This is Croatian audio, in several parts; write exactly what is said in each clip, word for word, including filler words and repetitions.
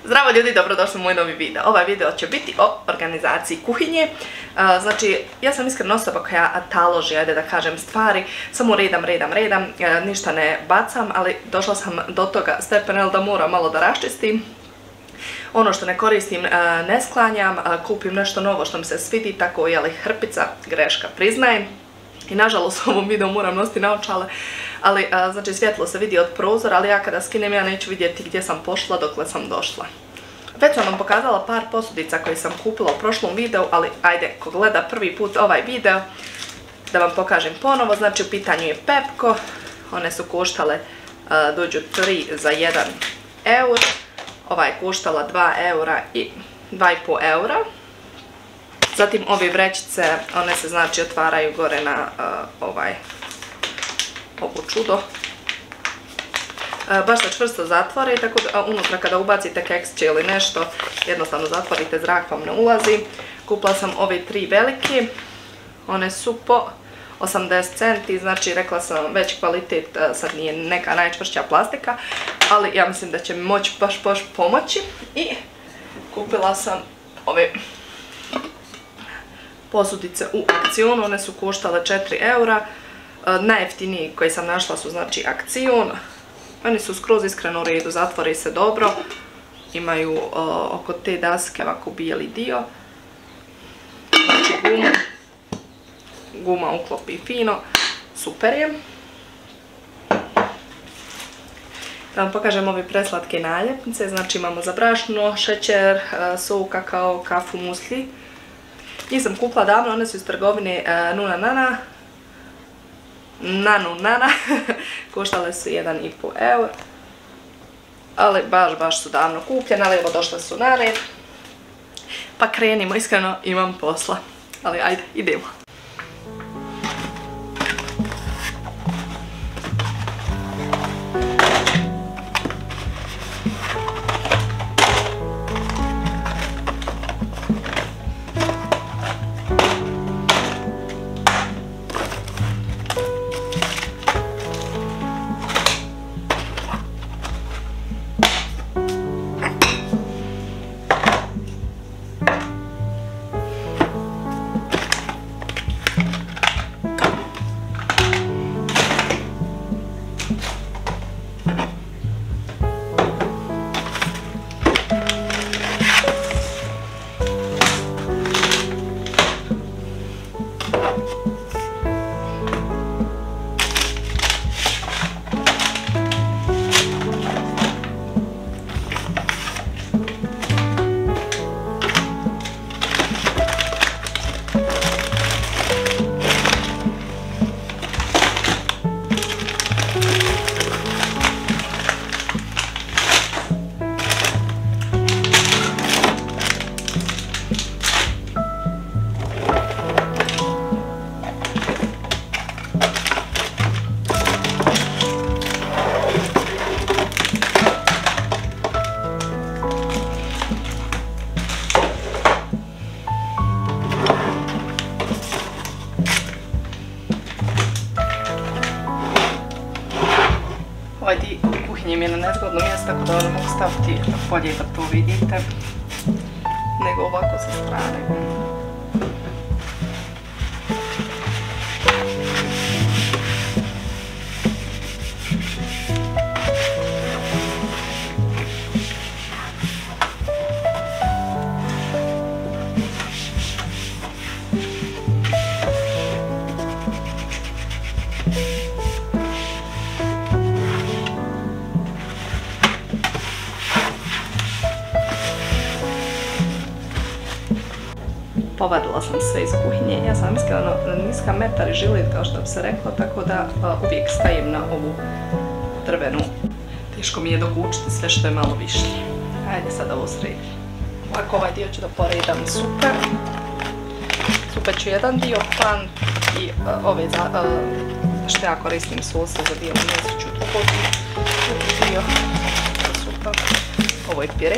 Zdravo ljudi, dobrodošli u moj novi video. Ovaj video će biti o organizaciji kuhinje. Znači, ja sam iskreno osoba koja taloži, ajde da kažem, stvari, samo redam, redam, redam, ništa ne bacam, ali došla sam do toga stepena da moram malo da raščistim. Ono što ne koristim ne sklanjam, kupim nešto novo što mi se svidi, tako je li hrpica, greška, priznajem. I nažalost u ovom videu moram nositi naočale, ali znači svjetlo se vidi od prozora, ali ja kada skinem ja neću vidjeti gdje sam pošla dokle sam došla. Već sam vam pokazala par posudica koje sam kupila u prošlom videu, ali ajde, ko gleda prvi put ovaj video, da vam pokažem ponovo. Znači u pitanju je Pepco, one su koštale, dođu tri za jedan eur, ova je koštala dva eura i dva i pol eura. Zatim ove vrećice, one se znači otvaraju gore na uh, ovaj, ovo čudo. Uh, baš se čvrsto zatvore, tako da unutra kada ubacite keksiće ili nešto, jednostavno zatvorite, zrak vam ne ulazi. Kupila sam ove tri velike, one su po osamdeset centi, znači rekla sam već kvalitet, uh, sad nije neka najčvršća plastika, ali ja mislim da će mi moći baš baš pomoći. I kupila sam ove posudice u akcijonu, one su koštale četiri eura, najjeftiniji koji sam našla su znači akcijon, oni su skroz iskreno u redu, zatvore se dobro, imaju uh, oko te daske ovako bijeli dio, znači guma, guma uklopi fino, super je. Da vam pokažem ove preslatke naljepnice, znači imamo za brašno, šećer, uh, sok, kakao, kafu, musli. Njih sam kupila davno, one su iz trgovine uh, Nuna Nana, Nanu Nana, koštale su jedan i pol eur, ali baš, baš su davno kupljene, ali evo došle su na red, pa krenimo, iskreno imam posla, ali ajde, idemo. Ovaj dio kuhinje mi je na nezgodno mjesto, tako da mogu staviti bolje da to vidite, nego ovako sa strane. Povadila sam sve iz kuhinje, ja sam iskreno niska metar i žilet kao što bi se reklo, tako da uh, uvijek stajem na ovu drvenu. Teško mi je dokučiti sve što je malo više. Ajde sad ovo sredim. Ovako ovaj dio ću da poredam super. Super ću jedan dio, pan i uh, ove za, uh, što ja koristim sose za bijelo meso ću drugi dio. Super. Ovo je pire.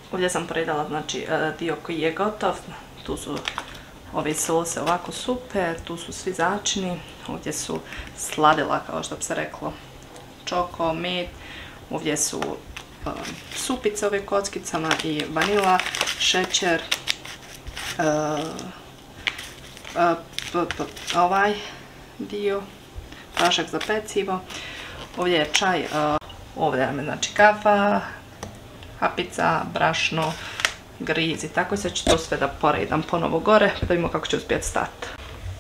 Ovdje sam poredala znači dio koji je gotov, tu su ove sose ovako super, tu su svi začini, ovdje su sladila kao što bi se reklo, čoko, med, ovdje su um, supice ove kockicama i vanila, šećer, uh, uh, p, p, ovaj dio, prašak za pecivo, ovdje je čaj, uh, ovdje nam je znači kafa, kapica, brašno, griz i tako se će to sve da poredam ponovo gore, da vidimo kako će uspjeti stati.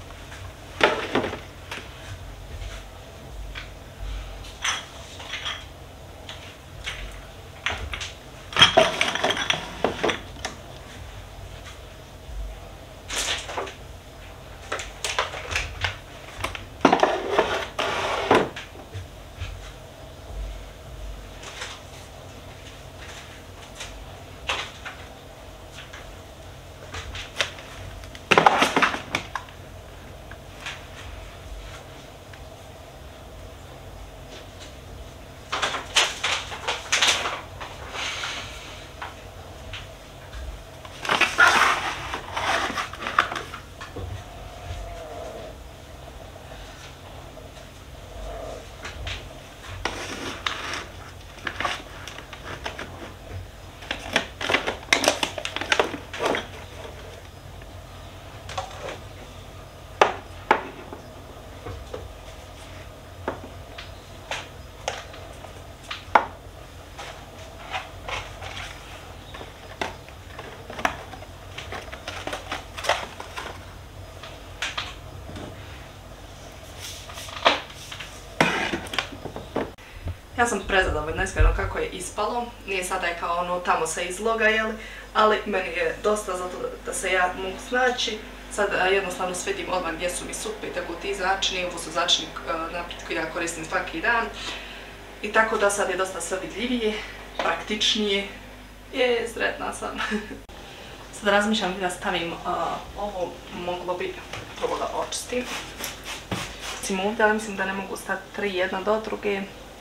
Ja sam prezadovoljna iskreno kako je ispalo, nije sada je kao ono tamo se izloga, jel? Ali meni je dosta zato da se ja mogu snaći. Sad jednostavno sve vidim odmah gdje su mi supe, tako ti začini, ovo su začini naprijed koji ja koristim svaki dan. I tako da sad je dosta sve vidljivije, praktičnije. Je, sretna sam. Sad razmišljam da stavim uh, ovo, moglo bi prvo da očistim. Recimo ovdje, ali mislim da ne mogu stati tri jedna do druge.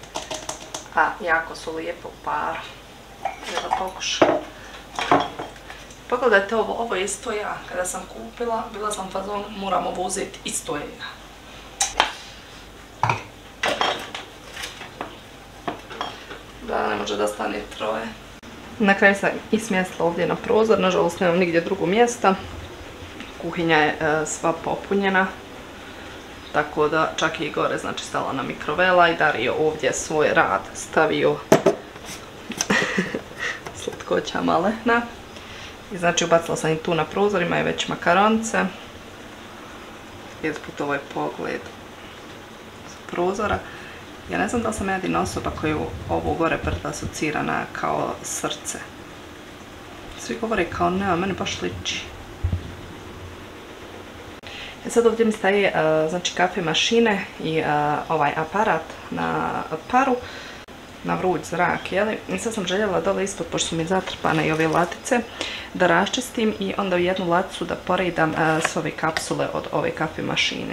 A jako su lijepo u paru. Da pokušam. Pogledajte ovo, ovo je isto ja. Kada sam kupila, bila sam fazon, moram ovo uzeti isto je ja. Da, ne može da stane troje. Na kraju sam i smjestila ovdje na prozor, nažalost nemam nigdje drugo mjesta. Kuhinja je e, sva popunjena. Tako da čak i gore znači stala na mikrovela i Dario ovdje svoj rad stavio slatkoća malena. I znači ubacila sam i tu na prozor, imaju već makaronce. Isput ovaj pogled s prozora. Ja ne znam da li sam jedina osoba koju ovo gore asocira na kao srce. Svi govore kao ne, a meni baš liči. E sad ovdje mi staje uh, znači kafe mašine i uh, ovaj aparat na paru, na vruć zrak, jeli? I sad sam željela dole ispod, pošto su mi zatrpane i ove latice, da raščistim i onda u jednu laticu da poredam uh, sve ove kapsule od ove kafe mašine.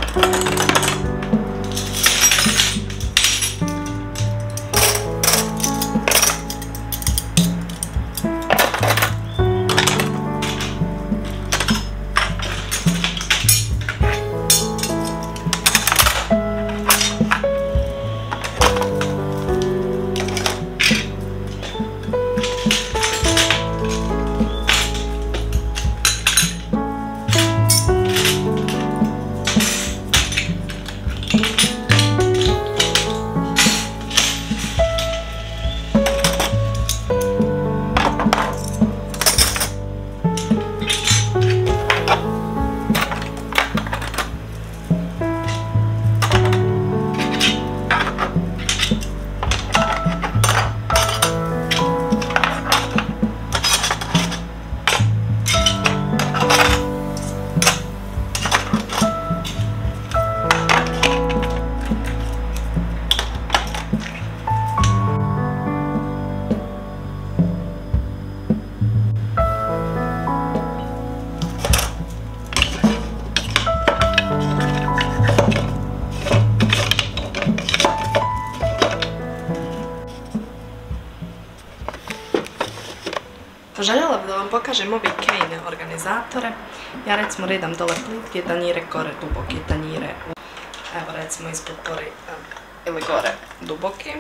Željela bih da vam pokažem ove Kane organizatore. Ja recimo redam dole plitke tanjire, gore duboke tanjire. Evo recimo ispod gore ili gore duboke.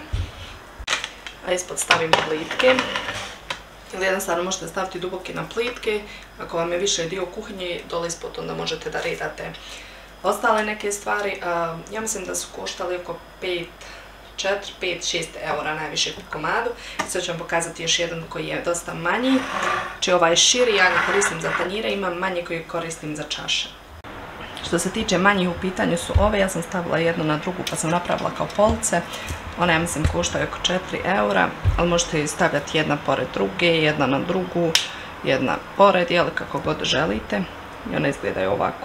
A ispod stavim plitke. Ili jednostavno možete staviti duboke na plitke. Ako vam je više dio kuhinje, dole ispod onda možete da redate ostale neke stvari. Ja mislim da su koštali oko pet četiri, pet, šest eura najviše po komadu. Sad ću vam pokazati još jedan koji je dosta manji. Znači ovaj je širi, ja ga koristim za tanjire, imam manje koji koristim za čaše. Što se tiče manjih, u pitanju su ove, ja sam stavila jednu na drugu pa sam napravila kao police. Ona ja mislim koštaju oko četiri eura, ali možete stavljati jedna pored druge, jedna na drugu, jedna pored, jel kako god želite. I one izgledaju ovako.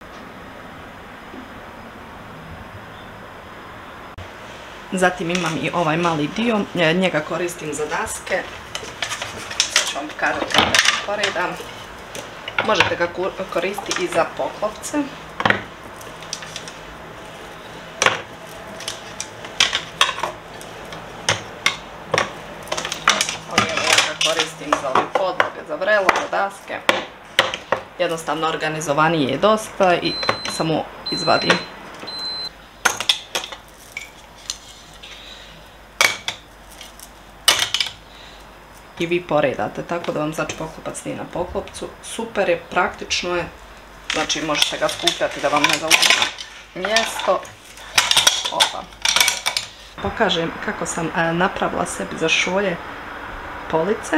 Zatim imam i ovaj mali dio, njega koristim za daske. Sad ću vam pokazati kako ga poredam. Možete ga koristiti i za poklopce. Ali evo ja ga koristim za ove podloge, za vrelo, za daske. Jednostavno organizovanije je dosta i samo izvadim. I vi poredate, tako da vam znači poklopac nije na poklopcu. Super je, praktično je, znači možete ga skupljati da vam ne zauzima mjesto. Opa. Pokažem kako sam napravila sebi za šolje police.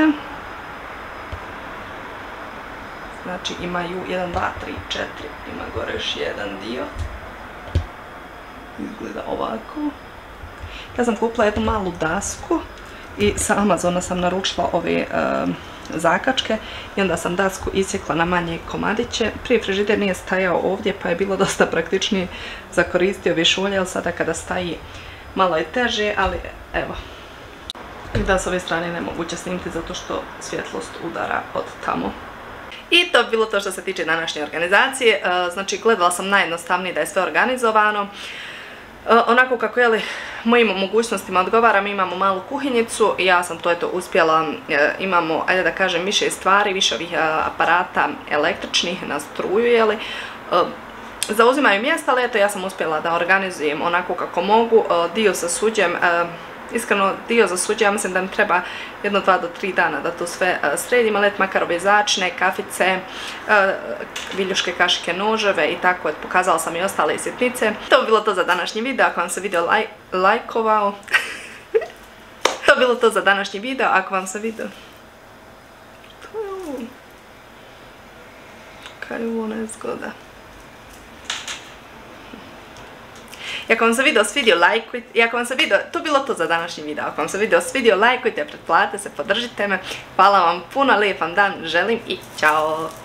Znači imaju jedan, dva, tri, četiri, ima gore još jedan dio. Izgleda ovako. Ja sam kupila jednu malu dasku. I sa Amazona sam naručila ove e, zakačke i onda sam dasku isjekla na manje komadiće. Prije frižider nije stajao ovdje pa je bilo dosta praktičnije za koristiti ove šolje, ali sada kada staji malo je teže, ali evo. I da s ove strane nemoguće snimiti zato što svjetlost udara od tamo. I to bi bilo to što se tiče današnje organizacije. E, znači gledala sam najjednostavnije da je sve organizovano. Onako kako je li mojim mogućnostima odgovara, mi imamo malu kuhinjicu i ja sam to eto uspjela, imamo, ajde da kažem, više stvari, više ovih aparata električnih na struju, jeli, zauzimaju mjesta, ali eto ja sam uspjela da organizujem onako kako mogu, dio sa suđem, iskreno dio za suđe, ja mislim da mi treba jedno, dva do tri dana da to sve sredim, ali makar ove začine, kafice, viljuške, kašike, noževe i tako, pokazala sam i ostale sitnice. To bi bilo to za današnji video, ako vam se video laj, lajkovao. To bi bilo to za današnji video, ako vam se video... To je ovo... Kaj je ovo nezgoda. I ako vam se video svidio, lajkujte, i ako vam se video, to bilo to za današnji video, ako vam se video svidio, lajkujte, pretplatite se, podržite me, hvala vam puno, lijep vam dan želim i ćao!